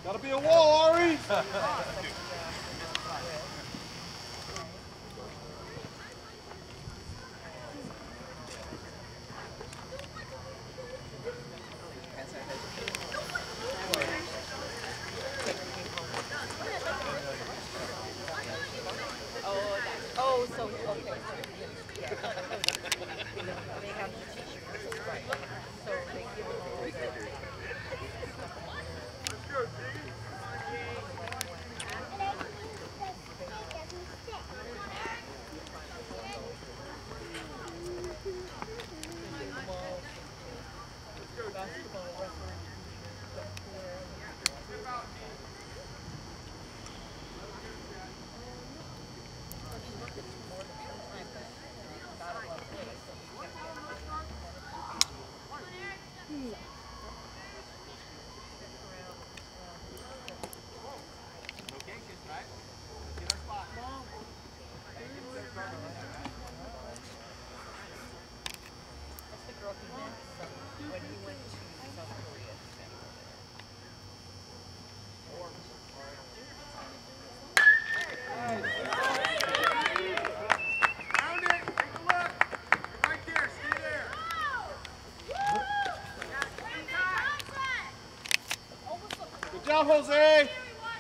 Gotta be a wall, Ari! Oh, so, okay. Yeah. They have the t-shirts, right. So they give them a little bit. Basketball referee That's the girl he met when he went to South Korea. Found it! Take a look! You're right there, stay there! Good job, Jose!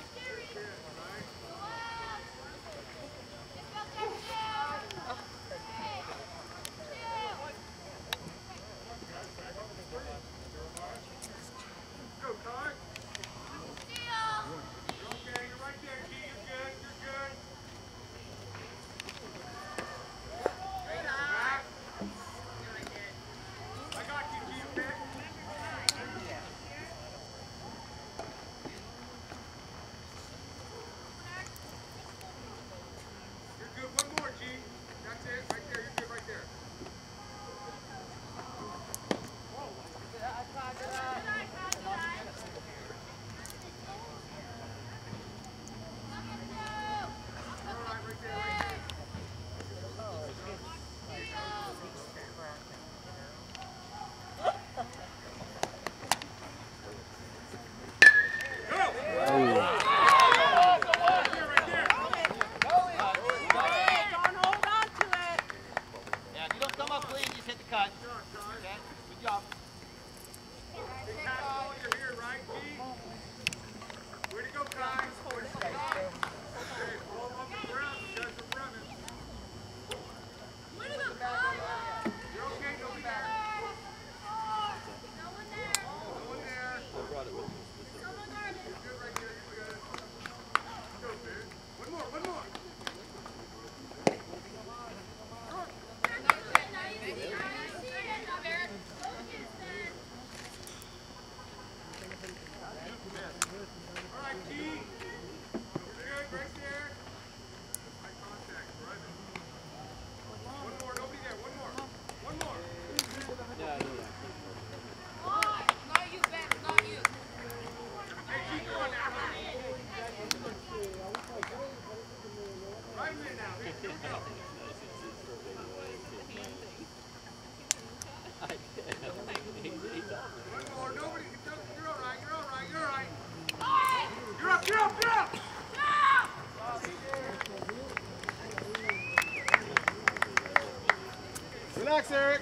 Relax, Eric.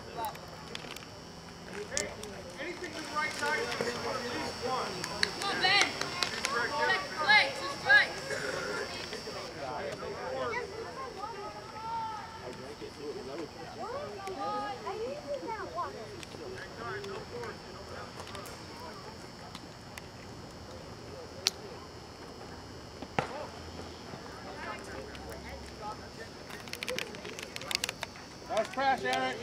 Hey, anything to the right side, you can score at least one. Come on, Ben. Second play, 2 strikes. Nice crash, Eric.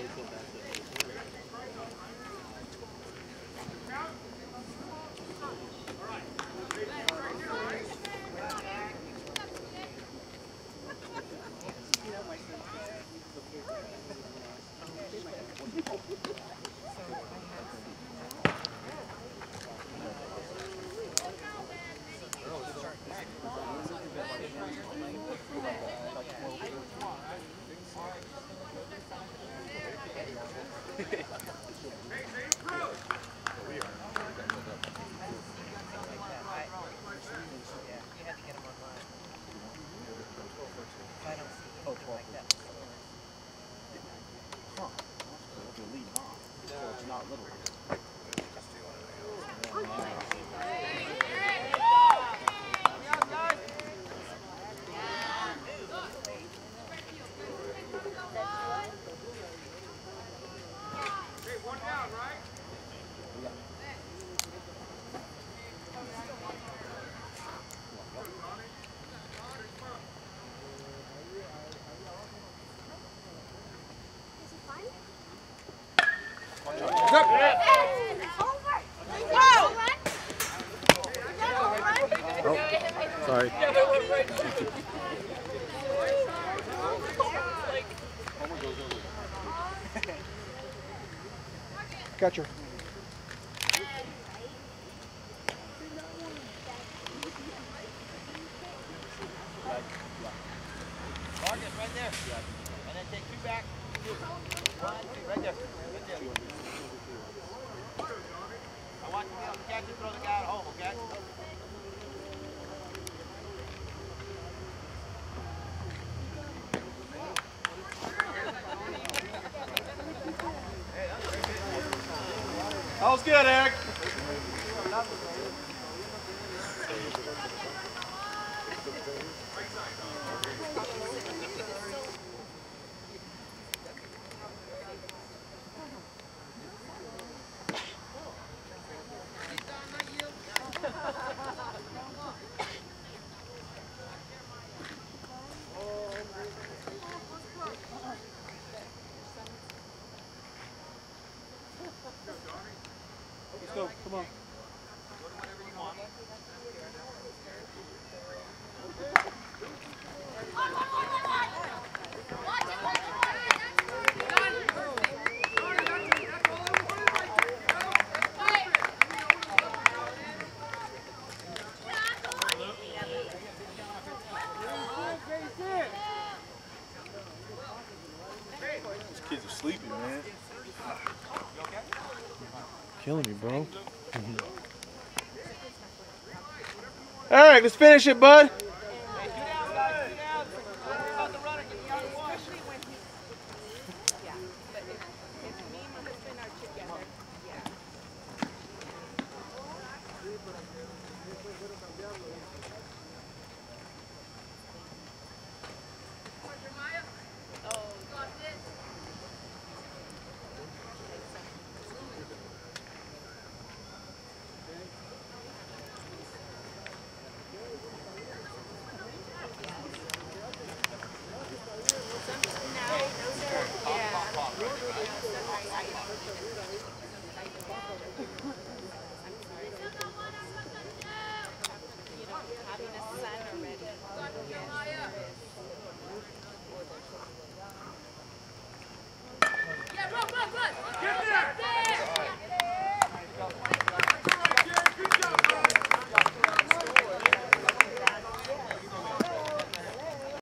Oh, sorry. Catcher. Target right there. And then take two back. 1, 2, right there. Right there. I want you to be able to catch and throw the guy at home, okay? That was good, Eric. Let's go. Come on. These kids are sleepy, man. Killing me, bro. All right, let's finish it, bud. Hey, 2 down, guys. 2 down. About the runner. Get the other one. Yeah, but if me and my husband are together, yeah.